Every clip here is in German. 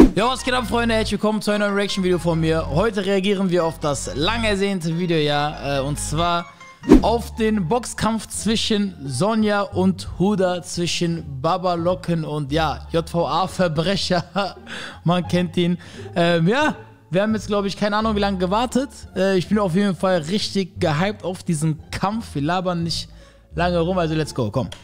Ja, was geht ab, Freunde? Herzlich willkommen zu einem neuen Reaction-Video von mir. Heute reagieren wir auf das lang ersehnte Video, ja, und zwar auf den Boxkampf zwischen Sonja und Huda, zwischen Babalocken und ja, JVA-Verbrecher. Man kennt ihn. Ja, wir haben jetzt, glaube ich, keine Ahnung, wie lange gewartet. Ich bin auf jeden Fall richtig gehypt auf diesen Kampf. Wir labern nicht lange rum, also let's go, komm.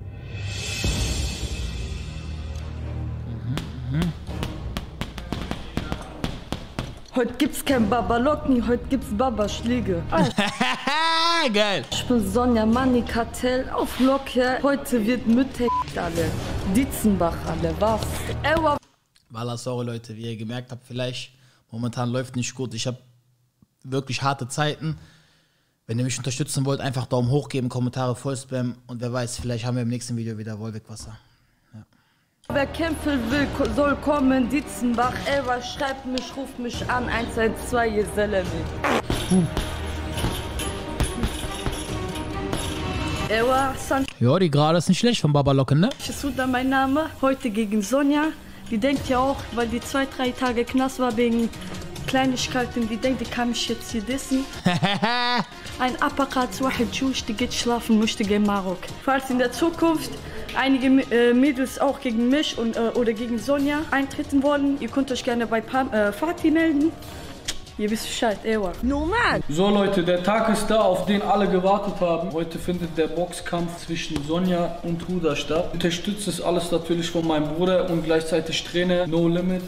Heute gibt's kein Babalocken, heute gibt's Babaschläge. Geil. Ich bin Sonja Money Kartell auf Locke. Heute wird Mütter alle. Ditzenbach alle, was? Wallah, sorry Leute, wie ihr gemerkt habt, vielleicht momentan läuft nicht gut. Ich habe wirklich harte Zeiten. Wenn ihr mich unterstützen wollt, einfach Daumen hoch geben, Kommentare voll spammen und wer weiß, vielleicht haben wir im nächsten Video wieder Wolwig-Wasser. Ja. Wer kämpfen will, soll kommen, Ditzenbach. Elva, schreibt mich, ruft mich an, 112, ihr Selemi. Ja, die gerade ist nicht schlecht von Babalocken, ne? Das ist Huda mein Name, heute gegen Sonja. Die denkt ja auch, weil die 2-3 Tage Knast war wegen Kleinigkeiten, die denkt, die kann mich jetzt hier dissen. Ein Apparat, die geht schlafen, möchte gegen Marok. Falls in der Zukunft einige Mädels auch gegen mich oder gegen Sonja eintreten wollen, ihr könnt euch gerne bei Fatih melden. Ihr wisst Bescheid, Ewa. Normal. So Leute, der Tag ist da, auf den alle gewartet haben. Heute findet der Boxkampf zwischen Sonja und Huda statt. Unterstützt ist alles natürlich von meinem Bruder und gleichzeitig Trainer No Limit.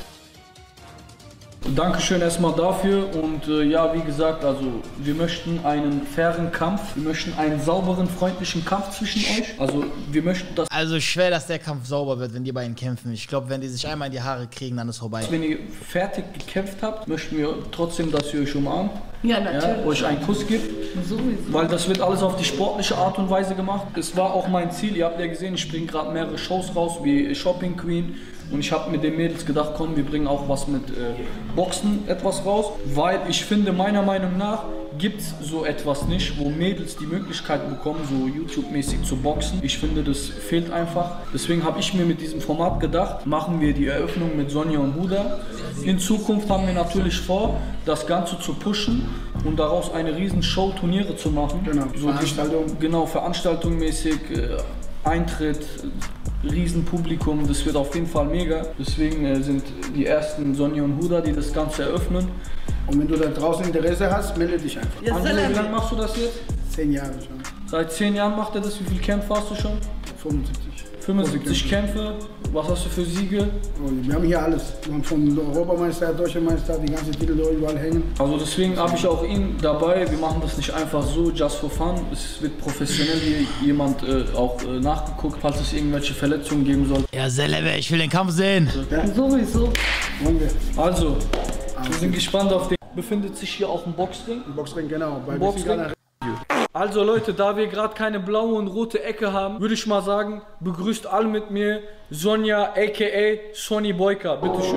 Dankeschön erstmal dafür und ja, wie gesagt, also wir möchten einen fairen Kampf, wir möchten einen sauberen, freundlichen Kampf zwischen euch. Also wir möchten, dass... Also schwer, dass der Kampf sauber wird, wenn die beiden kämpfen. Ich glaube, wenn die sich einmal in die Haare kriegen, dann ist vorbei. Wenn ihr fertig gekämpft habt, möchten wir trotzdem, dass ihr euch umarmt. Ja, natürlich. Ja, euch einen Kuss gibt. Sowieso. Weil das wird alles auf die sportliche Art und Weise gemacht. Es war auch mein Ziel, ihr habt ja gesehen, ich bringe gerade mehrere Shows raus, wie Shopping Queen. Und ich habe mit den Mädels gedacht, komm, wir bringen auch was mit Boxen etwas raus. Weil ich finde, meiner Meinung nach gibt es so etwas nicht, wo Mädels die Möglichkeit bekommen, so YouTube-mäßig zu boxen. Ich finde, das fehlt einfach. Deswegen habe ich mir mit diesem Format gedacht, machen wir die Eröffnung mit Sonja und Huda. In Zukunft haben wir natürlich vor, das Ganze zu pushen und daraus eine riesen Show, Turniere zu machen. Genau, so Veranstaltung. Genau, veranstaltungsmäßig, Eintritt, Riesenpublikum, das wird auf jeden Fall mega. Deswegen sind die ersten Sonja und Huda, die das Ganze eröffnen. Und wenn du da draußen Interesse hast, melde dich einfach. Ja, Angelo, wie lange machst du das jetzt? 10 Jahre schon. Seit 10 Jahren macht er das. Wie viele Kämpfe hast du schon? 75. 75 Kämpfe. Was hast du für Siege? Und wir haben hier alles. Wir haben von Europameister, Deutscher Meister, die ganzen Titel da überall hängen. Also deswegen habe ich auch ihn dabei. Wir machen das nicht einfach so, just for fun. Es wird professionell hier jemand auch nachgeguckt, falls es irgendwelche Verletzungen geben soll. Ja, Selebe, ich will den Kampf sehen. Ja. Sowieso. Also, wir sind gespannt auf den. Befindet sich hier auch ein Boxring? Ein Boxring, genau. Bei Boxring. Also Leute, da wir gerade keine blaue und rote Ecke haben, würde ich mal sagen, begrüßt alle mit mir Sonja aka Sonny Boyka. Bitteschön.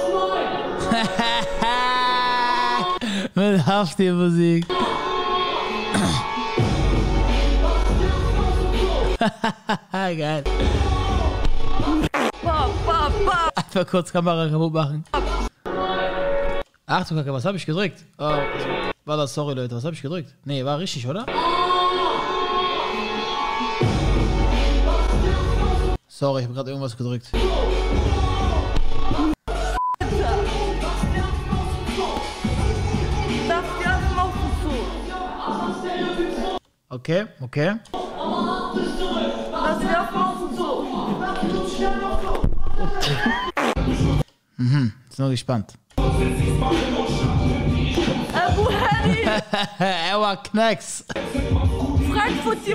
Mit Haftmusik. Geil. Einfach kurz Kamera kaputt machen. Ach du Kacke, was habe ich gedrückt? Oh, war das, sorry Leute, was habe ich gedrückt? Nee, war richtig, oder? Sorry, ich habe gerade irgendwas gedrückt. Okay, okay. Ist noch gespannt. Abu Hadi! Er war Knacks. Frankfurt, die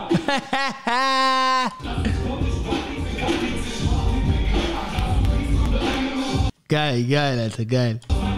Geil, geil, Alter, geil.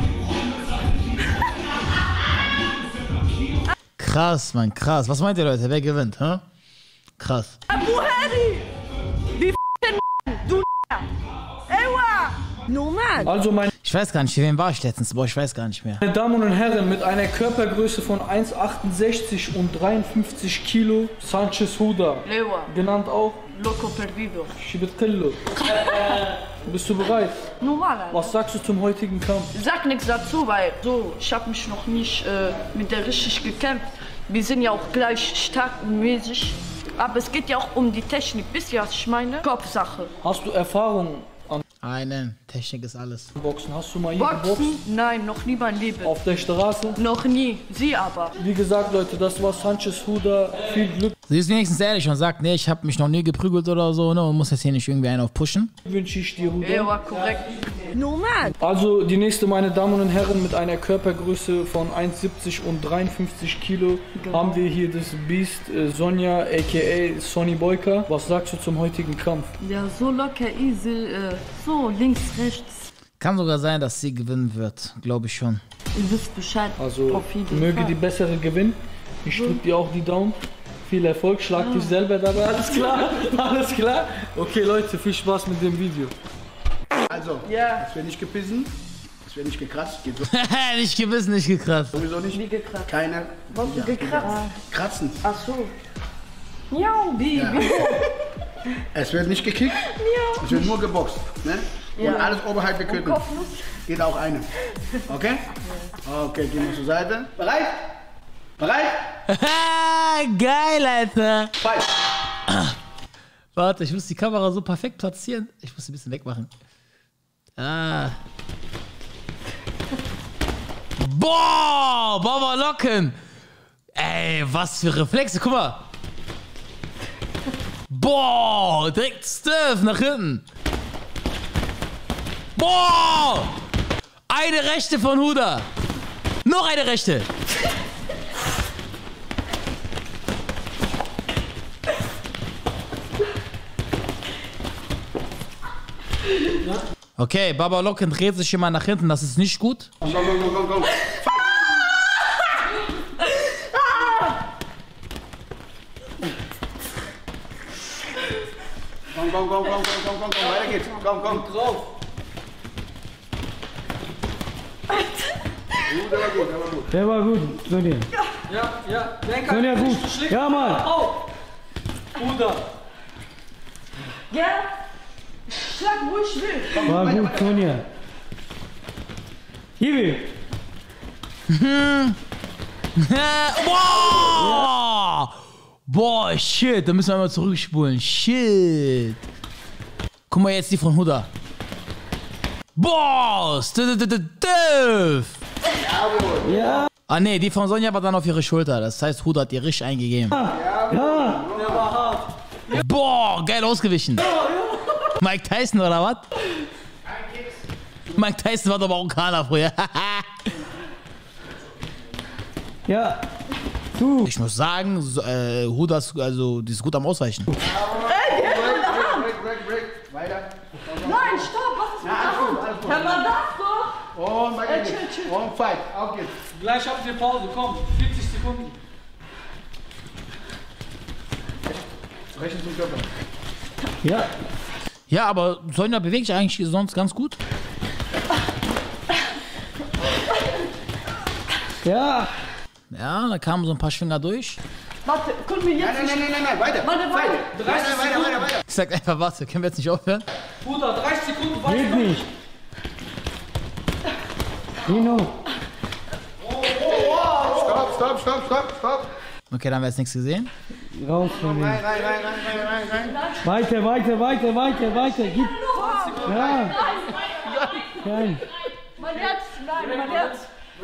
Krass, Mann, krass. Was meint ihr, Leute? Wer gewinnt, hä? Krass. Abu Hadi! Die du Ewa! Normal! Also meine Ich weiß gar nicht, für wen war ich letztens? Boah, ich weiß gar nicht mehr. Damen und Herren, mit einer Körpergröße von 1,68 und 53 Kilo, Sanchez Huda, genannt auch Loco perdido. Schibetkello. Bist du bereit? Normal, Alter. Was sagst du zum heutigen Kampf? Ich sag nichts dazu, weil so, ich habe mich noch nicht mit der richtig gekämpft. Wir sind ja auch gleich stark und mäßig. Aber es geht ja auch um die Technik. Wisst ihr, was ich meine? Kopfsache. Hast du Erfahrung an Nein, Technik ist alles. Boxen? Hast du mal hier geboxt? Boxen? Nein, noch nie mein Leben. Auf der Straße? Noch nie. Sie aber. Wie gesagt, Leute, das war Sanchez Huda. Viel Glück Sie ist wenigstens ehrlich und sagt, nee, ich habe mich noch nie geprügelt oder so, ne, und muss jetzt hier nicht irgendwie einen auf pushen. wünsche ich dir, Huda. Ja, war korrekt. Normal. Also die nächste, meine Damen und Herren, mit einer Körpergröße von 1,70 und 53 Kilo haben wir hier das Biest Sonja aka Sonny Boyka. Was sagst du zum heutigen Kampf? Ja, so locker, easy. So, links, rechts. Kann sogar sein, dass sie gewinnen wird, glaube ich schon. Ihr wisst Bescheid. Also Auf jeden möge Fall. die bessere gewinnen. Ich drücke dir auch die Daumen. Viel Erfolg, schlag dich selber dabei. Alles klar? Alles klar? Okay Leute, viel Spaß mit dem Video. Also, Ja. es wird nicht gebissen, es wird nicht gekratzt, geht Nicht gebissen, nicht gekratzt. sowieso nicht. Wie gekratzt. Keine. Was Ja, gekratzt? Kratzen. Ach so. Ja, wie? Ja. Es wird nicht gekickt, es wird nur geboxt. Ne? Ja. Und alles oberhalb der Köten. Kopfnuss? Geht auch eine. Okay? Okay, gehen wir zur Seite. Bereit? Bereit? Geil, Alter. Fight! Warte, ich muss die Kamera so perfekt platzieren. Ich muss sie ein bisschen wegmachen. Ah. Boah, Baba Locken. Ey, was für Reflexe, guck mal. Boah, direkt Stiff nach hinten. Boah, eine Rechte von Huda. Noch eine Rechte. Okay, Baba Locken dreht sich immer nach hinten, das ist nicht gut. Komm, komm, komm, komm, komm. Komm, komm, komm, komm, komm, komm, komm, komm, weiter geht's. Komm, komm. Drauf. Gut, der war gut, der war gut. Der war gut, Sonja. Ja, Lenker. Sonja, gut. Schlägt Ja, Mann. auf. Huda. Ja. Schlag, wo ich will. War gut, Sonja. Hiwi. Boah! Boah, shit, da müssen wir mal zurückspulen. Shit. Guck mal jetzt die von Huda. Boah! Ja. Ah ne, die von Sonja war dann auf ihre Schulter. Das heißt, Huda hat ihr richtig eingegeben. Ja. Boah, geil ausgewichen. Mike Tyson oder was? Mike Tyson war doch Marokkaner früher. Ja. Du. Ich muss sagen, Huda ist, also, die ist gut am Ausweichen. Break. Weiter. Nein, stopp, was ist mit der Hand? Ja, man darf doch. Und weiter geht's. Und fight. Auf geht's. Gleich habt ihr Pause, komm. 40 Sekunden. Rechts zum Körper. Ja. Ja, aber Sonja bewegt sich eigentlich sonst ganz gut. Ja. Ja, da kamen so ein paar Schwinger durch. Warte, können wir jetzt nicht... Nein, weiter. Warte, Fight. warte. Weiter. Ich sag einfach, warte, können wir jetzt nicht aufhören? Huda, 30 Sekunden weiter. Geht nicht. Nino. Stopp. Okay, dann haben wir jetzt nichts gesehen. Raus von mir. Rein. Weiter. Gib. Ja. Kein. Mein Herz, nein, mein Herz.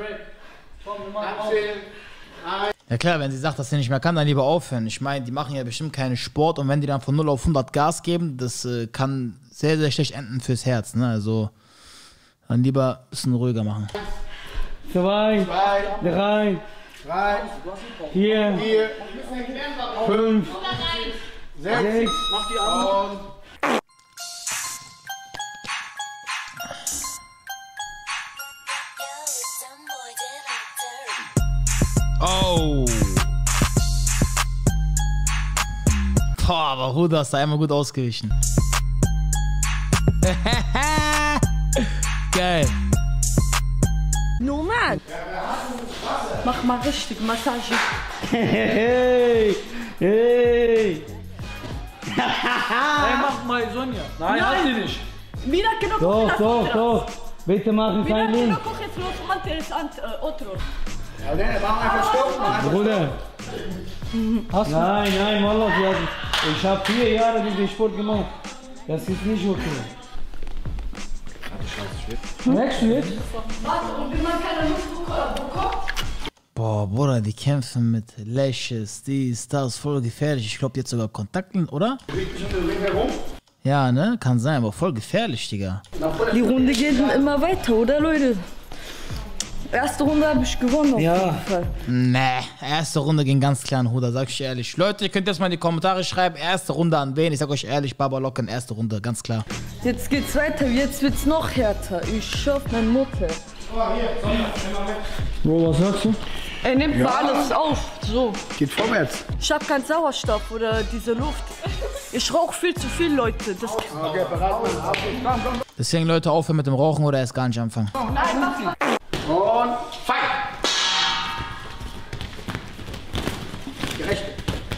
Ja klar, wenn sie sagt, dass sie nicht mehr kann, dann lieber aufhören. Ich meine, die machen ja bestimmt keinen Sport und wenn die dann von 0 auf 100 Gas geben, das kann sehr, sehr schlecht enden fürs Herz. Ne? Also dann lieber ein bisschen ruhiger machen. 2, 3, 4, 5, 6. Mach die Arme. Oh! Boah, aber Huda ist da einmal gut ausgewichen. Geil. Normal. Mach mal richtig Massage. Hey. Ey, mach mal Sonja. Nein, hat die nicht. Mira que no Doch, coge doch, las doch. Bitte machen Mira keinen que no Link. coges los guantes otros. Ja, ne, mach einfach Stopp. Mach einfach Bruder. Nein, nein, Wallah, ich habe 4 Jahre diesen Sport gemacht. Das ist nicht okay. Merkst du jetzt? Warte, und wenn man keine Luft bekommt? Boah, Bruder, die kämpfen mit Lashes, dies, das, voll gefährlich. Ich glaube, jetzt sogar Kontakten, oder? Ja, ne? Kann sein, aber voll gefährlich, Digga. Die Runde geht immer weiter, oder Leute? Erste Runde habe ich gewonnen. Ja. Auf jeden Fall. Nee, erste Runde ging ganz klar an Huda, sag ich ehrlich. Leute, ihr könnt jetzt mal in die Kommentare schreiben, erste Runde an wen? Ich sag euch ehrlich, Baba Locken, erste Runde, ganz klar. Jetzt geht's weiter, jetzt wird's noch härter. Ich schaff meine Mutter. Bro, was sagst du? Er nimmt mal alles auf, so. Geht vorwärts. Ich hab keinen Sauerstoff oder diese Luft. Ich rauche viel zu viel, Leute. Das Okay, bereit, Mann. Deswegen, Leute, aufhören mit dem Rauchen oder erst gar nicht anfangen. Nein, mach mal. Und fight! Gerecht.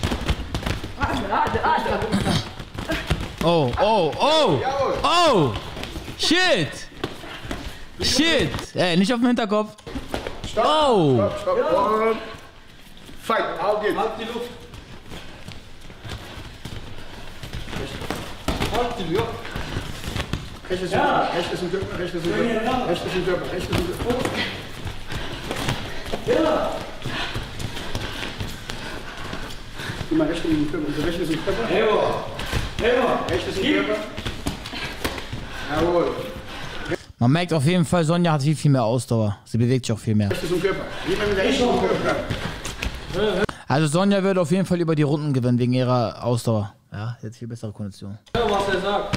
Oh, oh, oh! Jawohl. Oh! Shit! Shit! Ey, nicht auf den Hinterkopf. Stopp. Oh! Stopp, stopp. Und fight. Auf geht's. Halt die Luft. Halt die Luft. Rechtes im Körper, rechtes im Körper, rechtes im Körper, rechtes im Körper, rechtes im Körper. Ja. Immer rechts im Körper, also rechtes im Körper. Rechtes im Körper. Jawohl. Man merkt auf jeden Fall, Sonja hat viel mehr Ausdauer. Sie bewegt sich auch viel mehr. Rechtes im Körper. Immer mit rechts im Körper. Also Sonja wird auf jeden Fall über die Runden gewinnen, wegen ihrer Ausdauer. Ja, jetzt viel bessere Kondition. Hör, was er sagt.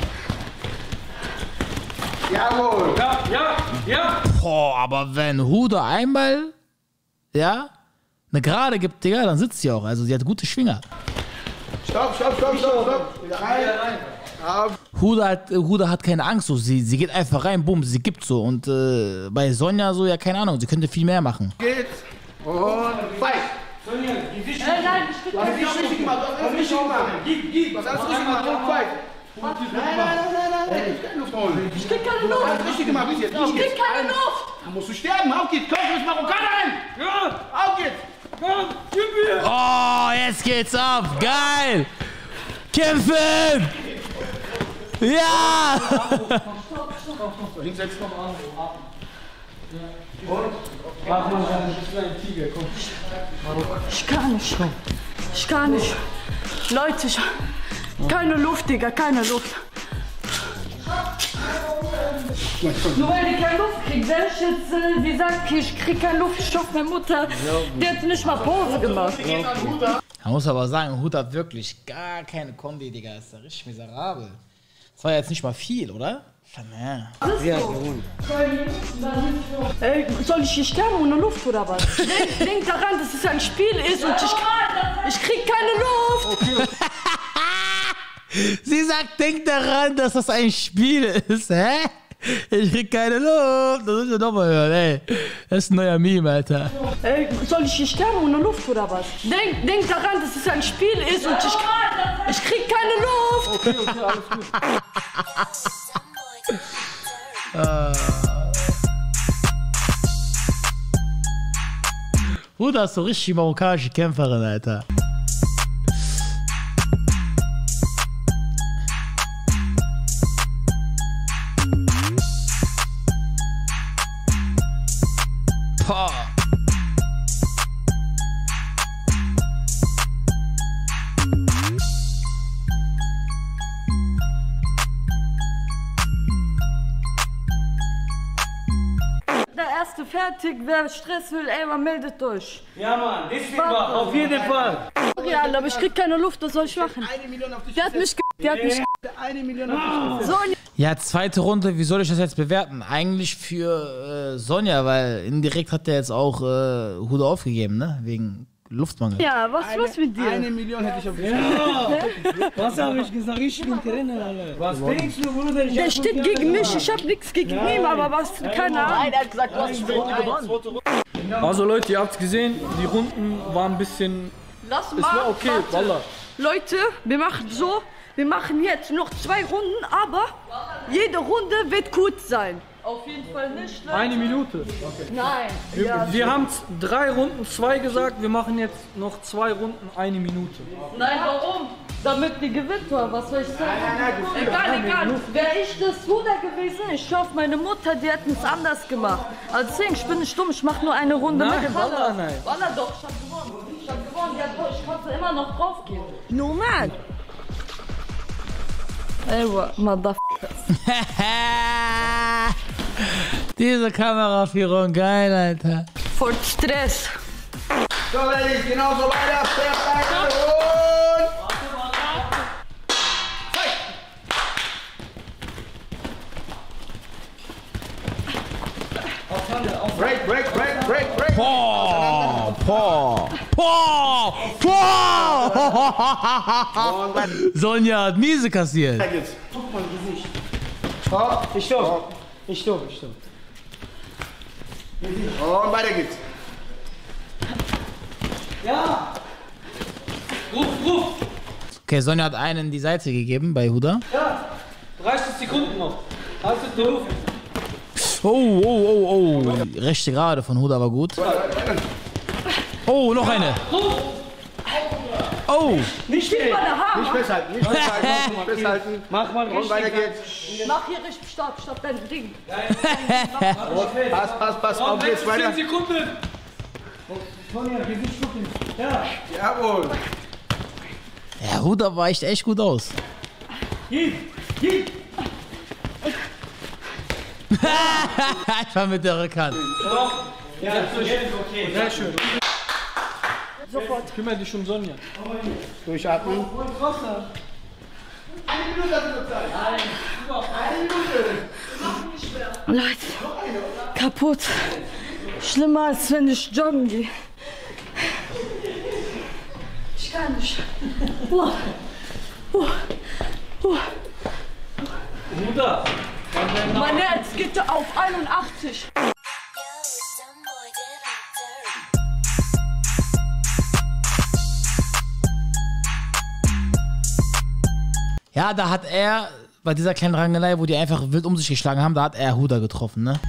Jawohl. Ja, ja, ja. Boah, aber wenn Huda einmal, ja, eine Gerade gibt, Digga, dann sitzt sie auch. Also sie hat gute Schwinger. Stopp, stopp, stopp, stopp, stopp. Wieder rein. Auf. Huda hat keine Angst, so. Sie geht einfach rein, bumm, sie gibt so. Und bei Sonja so, ja, keine Ahnung, sie könnte viel mehr machen. Geht's. Und fight. Nein, ich Du hast es richtig gemacht, du hast alles richtig gemacht. Du hast alles richtig gemacht und fight. Nein. Ich kann Luft holen. Ich krieg keine Du hast Luft. alles richtig gemacht, bis jetzt. Ich krieg keine Luft. Da musst du sterben. Auf geht's. Komm, du bist Marokkanerin. Ja, Auf geht's. komm, gib mir. Oh, jetzt geht's ab. Geil. Kämpfen. Ja. Hinsetzen. Mach mal ein kleiner Tiger, komm. Ich kann nicht. Ich kann nicht. Leute, keine Luft, Digga, keine Luft. Nur weil ich keine Luft krieg, wenn ich jetzt, wie sagt, ich krieg keine Luft, ich hoffe, meine Mutter, die hat nicht mal Pause gemacht. Man muss aber sagen, Huda hat wirklich gar keine Kombi, Digga. Ist ja richtig miserabel. Das war jetzt nicht mal viel, oder? Ja. Soll ich hier sterben ohne Luft oder was? Denk daran, dass es ein Spiel ist und ich krieg keine Luft. Sie sagt, denk daran, dass das ein Spiel ist. Hä? Ich krieg keine Luft. Das müssen wir doch mal hören, ey. Das ist ein neuer Meme, Alter. Soll ich hier sterben ohne Luft oder was? Denk daran, dass es ein Spiel ist und ich krieg keine Luft. Okay, alles gut. Huda ist so richtig marokkanische Kämpferin, Alter. Boah. Der erste fertig, wer Stress will, ey, man meldet euch. Ja, Mann, das wird wahr, auf jeden Fall. Ja, aber ich krieg keine Luft, was soll ich machen? 1 Million auf dich. Der hat mich die hat mich 1 Million auf dich. Sonja. Ja, zweite Runde, wie soll ich das jetzt bewerten? Eigentlich für Sonja, weil indirekt hat der jetzt auch Huda aufgegeben, ne? Wegen Luftmangel. Ja, was mit dir? 1 Million hätte ich auf dich. Was habe ich gesagt? Ich bin drin, Alter. Was denkst du, Bruder? Der steht gegen mich, ich hab nichts gegen ihn, aber was, keine Ahnung. Er hat gesagt, du hast die Runde gewonnen. Also Leute, ihr habt gesehen, die Runden waren ein bisschen... Lass Es war mal, okay, warte. Wallah. Leute, wir machen so, wir machen jetzt noch 2 Runden, aber jede Runde wird kurz sein. Auf jeden Fall nicht. Leute. Eine Minute. Okay. Nein. Wir haben 3 Runden, 2 gesagt. Wir machen jetzt noch 2 Runden, 1 Minute. Nein, warum? Damit die gewinnt oder was soll ich sagen? Egal. Wäre ich das Huda gewesen, ich hoffe, meine Mutter, die hätten es anders gemacht. Also deswegen, ich bin nicht dumm, ich mache nur eine Runde nein, mit. Wallah, nein. Wallah doch, ich hab gewonnen. Ja, ich konnte immer noch draufgehen. Normal. Ey, motherfuckers. Diese Kameraführung, geil, Alter. Voll Stress. So, Ladies, genauso weiter. Perfekt. Und Break. Sonja hat miese kassiert. Guck mal, Gesicht. Ich stopp. Und weiter geht's. Ja. Ruf. Okay, Sonja hat einen in die Seite gegeben bei Huda. Ja. 30 Sekunden noch. Haltet die Luft. Oh. Rechte Gerade von Huda war gut. Oh, noch eine. Oh. Nicht festhalten. Nicht festhalten. Mach mal Und richtig. weiter geht's. Mach hier richtig stopp dein Ding. Pass. Auf geht's 10 weiter. Sekunden. Sonja, Gesicht gucken. Ja. Jawohl. Ja, Huda weicht echt gut aus. Einfach mit der Rückhand. Ja, okay. Sehr schön. Sofort. Kümmere dich um Sonja. Durchatmen. Eine Minute hat sie Zeit. Eine Minute. Leute, kaputt. Schlimmer als wenn ich joggen gehe. Ich kann nicht. Huda. Mein Herz geht auf 81. Ja, da hat er, bei dieser kleinen Rangelei, wo die einfach wild um sich geschlagen haben, da hat er Huda getroffen, ne?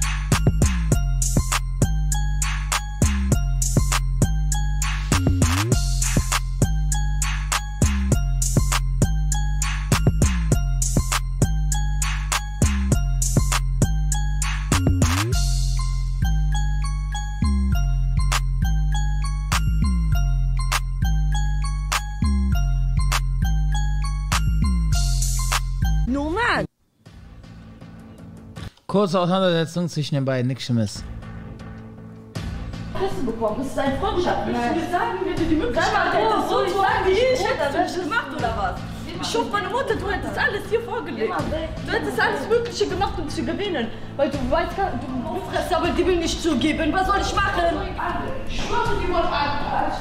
Normal. Kurze Auseinandersetzung zwischen den beiden, nichts Schlimmes. Hast du bekommen? Das ist ein Freundschaft. Ich will sagen, wenn du die Möglichkeit hättest, so ich sagen, wie ich hätte das gemacht oder was? Ich hoffe, meine Mutter, du hättest alles hier vorgelegt. Du hättest alles Mögliche gemacht, um zu gewinnen. Weil du weißt, du fressst, aber die will nicht zugeben. Was soll ich machen? Ich schwöre, die wollen an.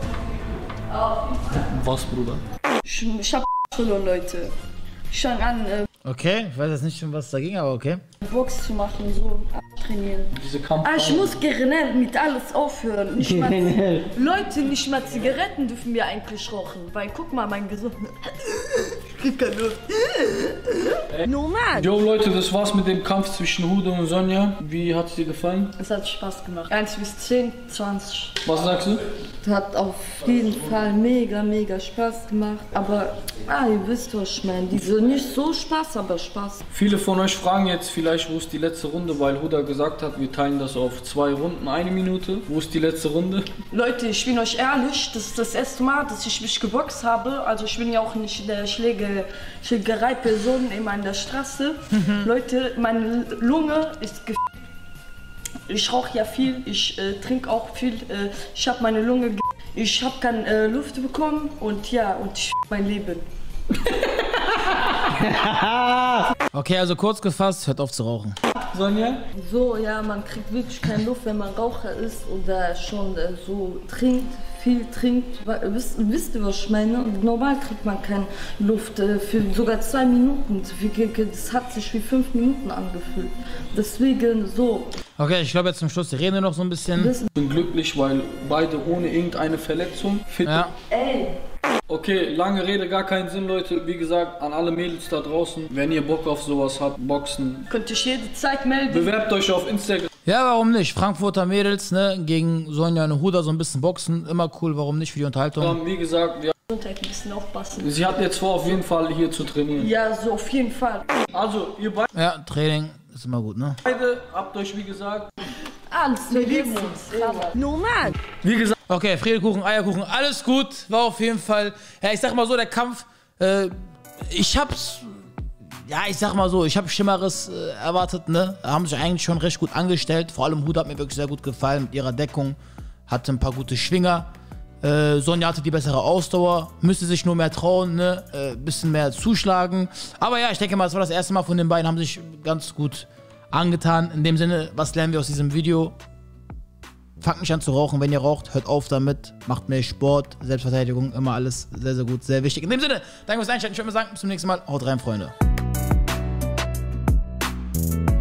Was, Bruder? Ich hab verloren, Leute. Ich fang an, Okay, ich weiß jetzt nicht, um was da ging, aber okay. Box zu machen, so trainieren. Diese Kampf. Ich muss generell mit alles aufhören. Nicht mal Leute, nicht mal Zigaretten dürfen wir eigentlich rauchen. Weil guck mal, mein Gesund. Ich krieg keine Luft. Normal. Jo Leute, das war's mit dem Kampf zwischen Huda und Sonja. Wie hat's dir gefallen? Es hat Spaß gemacht. 1 bis 10, 20. Was sagst du? Hat auf jeden Fall mega Spaß gemacht. Aber, ihr wisst, was ich meine. Diese nicht so Spaß, aber Spaß. Viele von euch fragen jetzt vielleicht, wo ist die letzte Runde, weil Huda gesagt hat, wir teilen das auf 2 Runden, 1 Minute. Wo ist die letzte Runde? Leute, ich bin euch ehrlich, das ist das erste Mal, dass ich mich geboxt habe. Also ich bin ja auch nicht der Schlägerei-Person immer an der Straße. Leute, meine Lunge ist Ich rauche ja viel, ich trinke auch viel. Ich habe meine Lunge Ich habe keine Luft bekommen und ja, und ich mein Leben. Okay, also kurz gefasst, hört auf zu rauchen. Sonja? So, ja, man kriegt wirklich keine Luft, wenn man Raucher ist oder schon so trinkt, viel trinkt. Wisst ihr, was ich meine? Normal kriegt man keine Luft für sogar 2 Minuten. Das hat sich wie 5 Minuten angefühlt. Deswegen so. Okay, ich glaube jetzt zum Schluss, die reden noch so ein bisschen. Ich bin glücklich, weil beide ohne irgendeine Verletzung fit. Ja. Ey, Okay, lange Rede, gar keinen Sinn, Leute. Wie gesagt, an alle Mädels da draußen, wenn ihr Bock auf sowas habt, Boxen, Könnt ihr jede Zeit melden. bewerbt euch auf Instagram. Ja, warum nicht? Frankfurter Mädels, ne, gegen Sonja und Huda so ein bisschen boxen. Immer cool, warum nicht für die Unterhaltung? Wie gesagt, ja, Gesundheit ein bisschen aufpassen. sie hat jetzt vor, auf jeden Fall hier zu trainieren. Ja, so auf jeden Fall. Also, ihr Ja, Training ist immer gut, ne? beide habt euch, wie gesagt, Alles, wir lieben uns. Normal. wie gesagt, Okay, Friedekuchen, Eierkuchen, alles gut. War auf jeden Fall, ja, ich sag mal so, der Kampf, ich hab's, ja, ich sag mal so, ich habe Schlimmeres erwartet, ne? Haben sich eigentlich schon recht gut angestellt. Vor allem Huda hat mir wirklich sehr gut gefallen mit ihrer Deckung. Hatte ein paar gute Schwinger. Sonja hatte die bessere Ausdauer. Müsste sich nur mehr trauen, ne? Bisschen mehr zuschlagen. Aber ja, ich denke mal, es war das erste Mal von den beiden, haben sich ganz gut angetan. In dem Sinne, was lernen wir aus diesem Video? Fangt nicht an zu rauchen, wenn ihr raucht. Hört auf damit. Macht mehr Sport, Selbstverteidigung. Immer alles sehr, sehr gut, sehr wichtig. In dem Sinne, danke fürs Einschalten. Ich würde mal sagen, bis zum nächsten Mal. Haut rein, Freunde.